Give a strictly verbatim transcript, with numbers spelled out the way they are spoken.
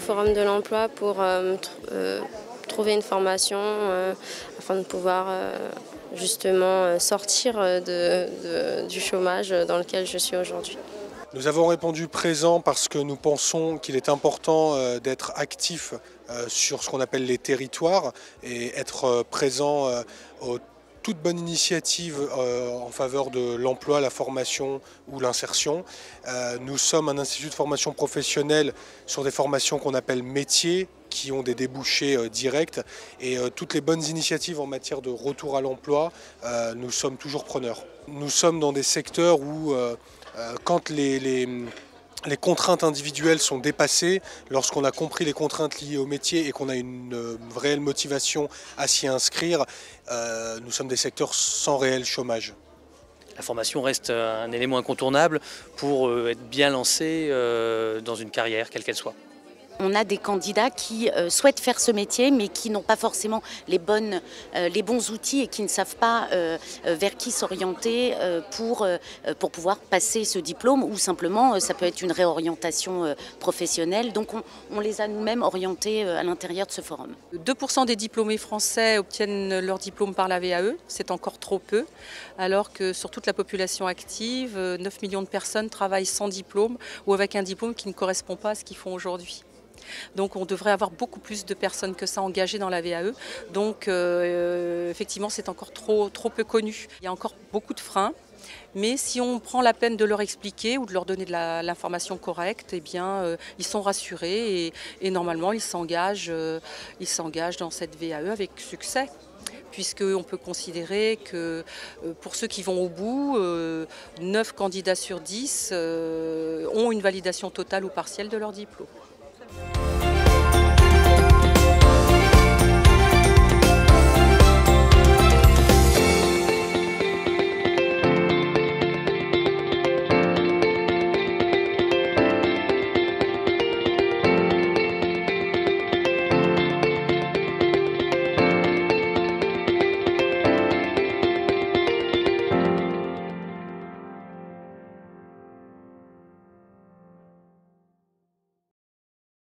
Forum de l'emploi pour euh, tr euh, trouver une formation euh, afin de pouvoir euh, justement euh, sortir de, de, du chômage dans lequel je suis aujourd'hui. Nous avons répondu présent parce que nous pensons qu'il est important euh, d'être actif euh, sur ce qu'on appelle les territoires et être euh, présent euh, aux toute bonne initiative euh, en faveur de l'emploi, la formation ou l'insertion. Euh, nous sommes un institut de formation professionnelle sur des formations qu'on appelle métiers, qui ont des débouchés euh, directs, et euh, toutes les bonnes initiatives en matière de retour à l'emploi, euh, nous sommes toujours preneurs. Nous sommes dans des secteurs où euh, euh, quand les, les Les contraintes individuelles sont dépassées, lorsqu'on a compris les contraintes liées au métier et qu'on a une euh, réelle motivation à s'y inscrire, euh, nous sommes des secteurs sans réel chômage. La formation reste un élément incontournable pour être bien lancé dans une carrière, quelle qu'elle soit. On a des candidats qui euh, souhaitent faire ce métier mais qui n'ont pas forcément les, bonnes, euh, les bons outils et qui ne savent pas euh, vers qui s'orienter euh, pour, euh, pour pouvoir passer ce diplôme, ou simplement euh, ça peut être une réorientation euh, professionnelle. Donc on, on les a nous-mêmes orientés euh, à l'intérieur de ce forum. deux pour cent des diplômés français obtiennent leur diplôme par la V A E, c'est encore trop peu, alors que sur toute la population active, neuf millions de personnes travaillent sans diplôme ou avec un diplôme qui ne correspond pas à ce qu'ils font aujourd'hui. Donc on devrait avoir beaucoup plus de personnes que ça engagées dans la V A E. Donc euh, effectivement c'est encore trop, trop peu connu. Il y a encore beaucoup de freins. Mais si on prend la peine de leur expliquer ou de leur donner de l'information correcte, eh bien, euh, ils sont rassurés et, et normalement ils s'engagent euh, ils s'engagent dans cette V A E avec succès. Puisqu'on peut considérer que pour ceux qui vont au bout, neuf candidats sur dix ont une validation totale ou partielle de leur diplôme.